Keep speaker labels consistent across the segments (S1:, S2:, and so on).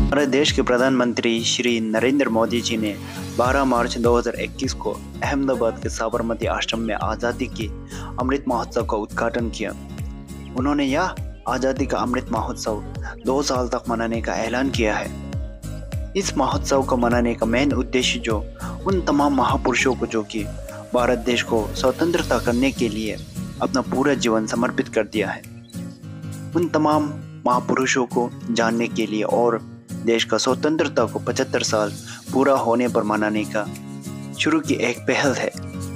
S1: हमारे देश के प्रधानमंत्री श्री नरेंद्र मोदी जी ने 12 मार्च 2021 को अहमदाबाद के साबरमती आश्रम में आज़ादी के अमृत महोत्सव का उद्घाटन किया। उन्होंने यह आज़ादी का अमृत महोत्सव 2 साल तक मनाने का ऐलान किया है। इस महोत्सव को मनाने का मेन उद्देश्य जो उन तमाम महापुरुषों को जो कि भारत देश को स्वतंत्रता करने के लिए अपना पूरा जीवन समर्पित कर दिया है, उन तमाम महापुरुषों को जानने के लिए और देश का स्वतंत्रता को 75 साल पूरा होने पर मनाने का शुरू की एक पहल है।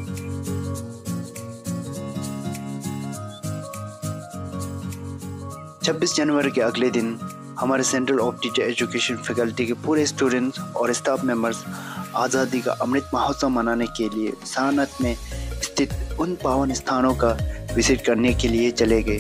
S1: छब्बीस जनवरी के अगले दिन हमारे central of teacher education faculty के पूरे स्टूडेंट्स और स्टाफ मेंबर्स आज़ादी का अमृत महोत्सव मनाने के लिए सारनाथ में स्थित उन पावन स्थानों का विजिट करने के लिए चले गए।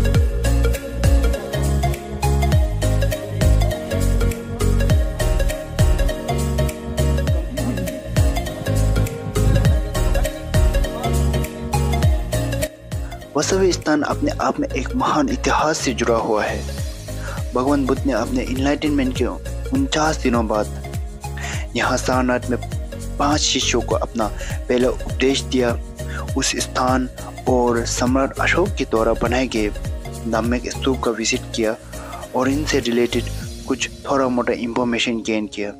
S1: वह सभी स्थान अपने आप में एक महान इतिहास से जुड़ा हुआ है। भगवान बुद्ध ने अपने इनलाइटनमेंट के 49 दिनों बाद यहाँ सारनाथ में 5 शिष्यों को अपना पहला उपदेश दिया। उस स्थान और सम्राट अशोक के द्वारा बनाए गए धार्मिक स्तूप का विजिट किया और इनसे रिलेटेड कुछ थोड़ा मोटा इंफॉर्मेशन गेन किया।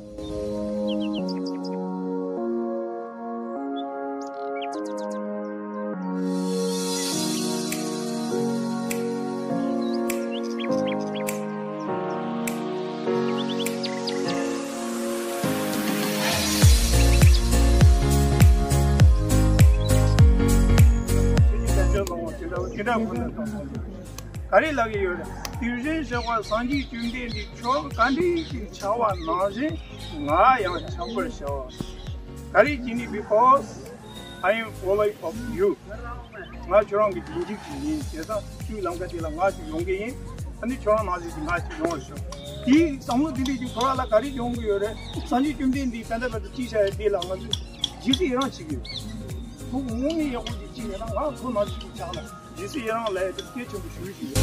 S2: 가리 라기 요래 유진 저거 산지 준비디 초 간디 차와 나지 나야 참벌 셔 가리 지니 because I am following of you 나 저런 게 인직이 그래서 슈랑가디라 나지 용게 아니 저런 나지 나지 용어셔 이 상무들이 지금 돌아라 가리 용게 요래 산지 준비디 간다부터 지셔야 되라 나지 지시 이런 식이 뭐 몸이 여기 지내나 나 그거 나지 잘라 जिसे यहाँ ले जिसके चुम्बुशी की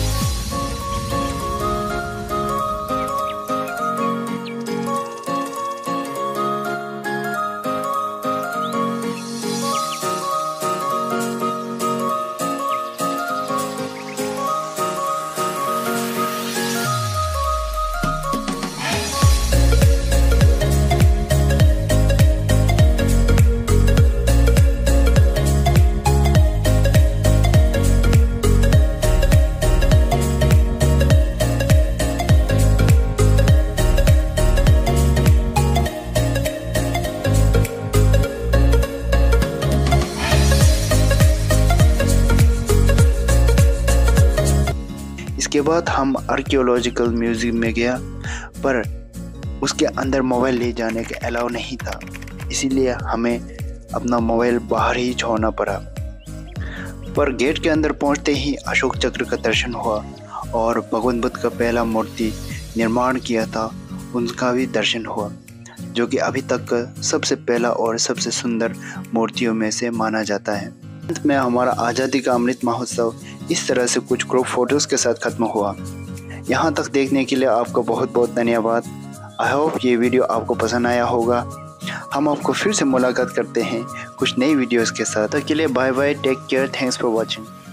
S1: इसके बाद हम आर्कियोलॉजिकल म्यूजियम में गया, पर उसके अंदर मोबाइल ले जाने का अलाउ नहीं था, इसीलिए हमें अपना मोबाइल बाहर ही छोड़ना पड़ा। पर गेट के अंदर पहुंचते ही अशोक चक्र का दर्शन हुआ और भगवान बुद्ध का पहला मूर्ति निर्माण किया था उनका भी दर्शन हुआ, जो कि अभी तक का सबसे पहला और सबसे सुंदर मूर्तियों में से माना जाता है। अंत में हमारा आज़ादी का अमृत महोत्सव इस तरह से कुछ ग्रुप फोटोज़ के साथ ख़त्म हुआ। यहाँ तक देखने के लिए आपको बहुत बहुत धन्यवाद। आई होप ये वीडियो आपको पसंद आया होगा। हम आपको फिर से मुलाकात करते हैं कुछ नई वीडियोज़ के साथ। तब के लिए bye bye, take care, thanks for watching.